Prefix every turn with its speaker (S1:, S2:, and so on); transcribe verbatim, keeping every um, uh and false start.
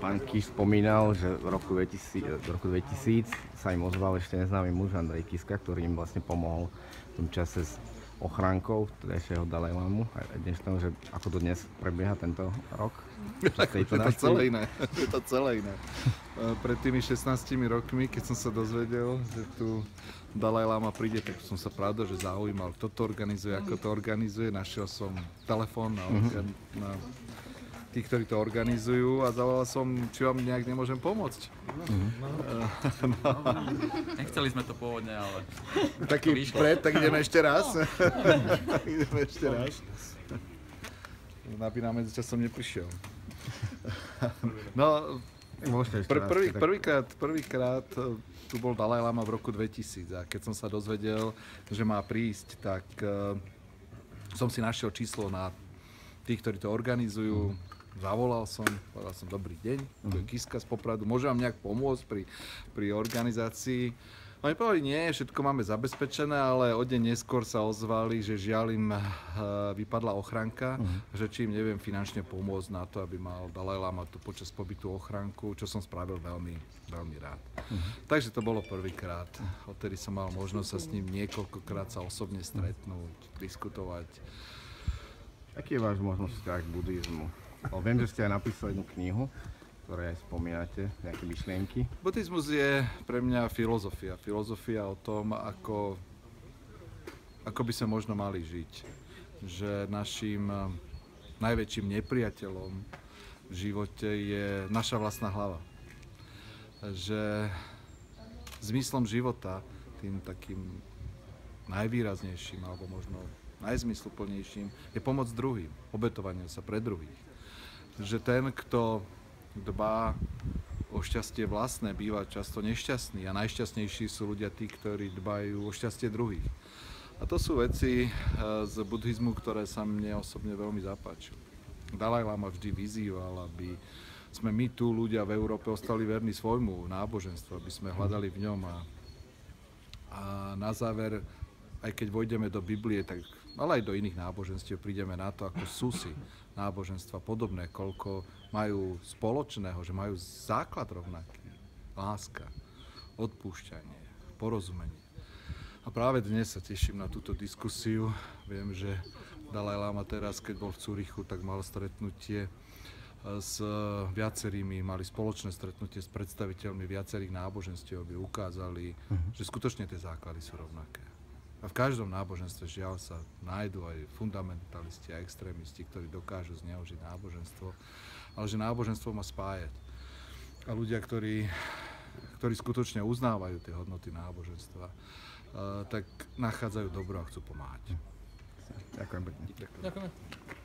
S1: pán Kiš spomínal, že v roku dvetisíc, v roku dvetisíc sa im ozval ešte neznámy muž Andrej Kiska, ktorý im vlastne pomohol v tom čase s ochránkou vtedajšieho Dalajlámu. A dnešného, že ako to dnes prebieha tento rok?
S2: Je to celé iné. Je to celé iné. Pred tými šestnástimi rokmi, keď som sa dozvedel, že tu Dalajláma príde, tak som sa pravda, že zaujímal, kto to organizuje, ako to organizuje. Našiel som telefón na, organ, na tých, ktorí to organizujú a zavolal som, či vám nejak nemôžem pomôcť. Mm-hmm. No.
S3: Nechceli sme to pôvodne, ale
S2: taký pred, tak ideme ešte raz. ideme ešte raz. Aby nám medzi časom neprišiel. No, pr- prvý, prvýkrát, prvýkrát tu bol Dalajláma v roku dvetisíc a keď som sa dozvedel, že má prísť, tak uh, som si našiel číslo na tých, ktorí to organizujú. Zavolal som, povedal som, dobrý deň, tu je Kiska z Popradu, môžem vám nejak pomôcť pri, pri organizácii? Oni povedali, nie, všetko máme zabezpečené, ale o deň neskôr sa ozvali, že žiaľ im uh, vypadla ochránka, uh-huh. že či im neviem finančne pomôcť na to, aby mal Dalajláma tu počas pobytu ochránku, čo som spravil veľmi, veľmi rád. Uh-huh. Takže to bolo prvýkrát. Odtedy som mal možnosť sa s ním niekoľkokrát sa osobne stretnúť, diskutovať.
S1: Aký je váš možnosť vzťah k buddhizmu? O, viem, že ste aj napísali jednu knihu, ktoré aj spomínate, nejaké myšlienky.
S2: Buddhizmus je pre mňa filozofia. Filozofia o tom, ako, ako by sme možno mali žiť. Že našim najväčším nepriateľom v živote je naša vlastná hlava. Že zmyslom života, tým takým najvýraznejším, alebo možno najzmysluplnejším, je pomoc druhým, obetovanie sa pre druhých. Že ten, kto dbá o šťastie vlastné, býva často nešťastný a najšťastnejší sú ľudia tí, ktorí dbajú o šťastie druhých. A to sú veci z buddhizmu, ktoré sa mne osobne veľmi zapáčili. Dalajláma vždy vyzýval, aby sme my tu ľudia v Európe ostali verní svojmu náboženstvu, aby sme hľadali v ňom. A, a na záver, aj keď vojdeme do Biblie, tak, ale aj do iných náboženstiev prídeme na to, ako sú si náboženstva podobné, koľko majú spoločného, že majú základ rovnaký. Láska, odpúšťanie, porozumenie. A práve dnes sa teším na túto diskusiu. Viem, že Dalajláma teraz, keď bol v Cúrichu, tak mal stretnutie s viacerými, mali spoločné stretnutie s predstaviteľmi viacerých náboženstiev, aby ukázali, uh-huh. že skutočne tie základy sú rovnaké. A v každom náboženstve žiaľ sa nájdú aj fundamentalisti a extrémisti, ktorí dokážu zneužiť náboženstvo, ale že náboženstvo má spájať. A ľudia, ktorí, ktorí skutočne uznávajú tie hodnoty náboženstva, tak nachádzajú dobro a chcú pomáhať.
S1: Ďakujem pekne.
S3: Ďakujem.